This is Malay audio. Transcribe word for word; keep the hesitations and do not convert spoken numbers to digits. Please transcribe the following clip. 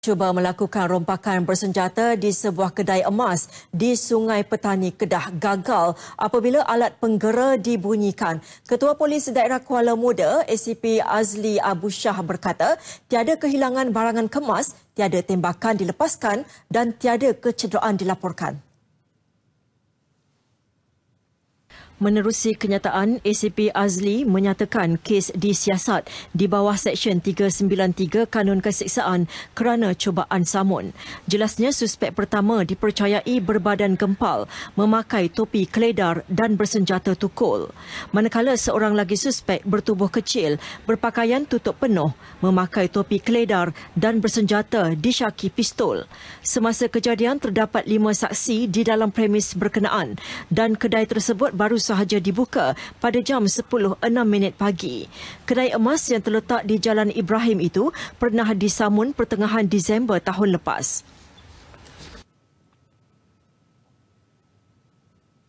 Cuba melakukan rompakan bersenjata di sebuah kedai emas di Sungai Petani, Kedah gagal apabila alat penggera dibunyikan. Ketua Polis Daerah Kuala Muda, A C P Azli Abu Shah berkata, tiada kehilangan barangan kemas, tiada tembakan dilepaskan dan tiada kecederaan dilaporkan. Menerusi kenyataan, A C P Azli menyatakan kes disiasat di bawah Seksyen tiga sembilan tiga Kanun Keseksaan kerana cubaan samun. Jelasnya suspek pertama dipercayai berbadan gempal, memakai topi keledar dan bersenjata tukul. Manakala seorang lagi suspek bertubuh kecil, berpakaian tutup penuh, memakai topi keledar dan bersenjata disyaki pistol. Semasa kejadian terdapat lima saksi di dalam premis berkenaan dan kedai tersebut baru sahaja dibuka pada jam sepuluh enam minit pagi. Kedai emas yang terletak di Jalan Ibrahim itu pernah disamun pertengahan Disember tahun lepas.